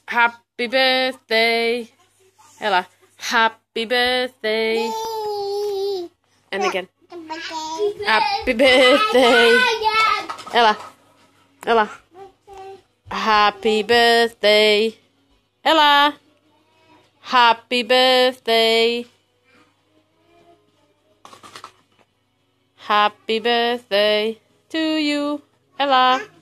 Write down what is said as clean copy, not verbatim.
Happy birthday. Ella. Happy birthday. And again. Happy birthday. Ella. Ella. Happy birthday. Ella. Happy birthday. Happy birthday to you, Ella.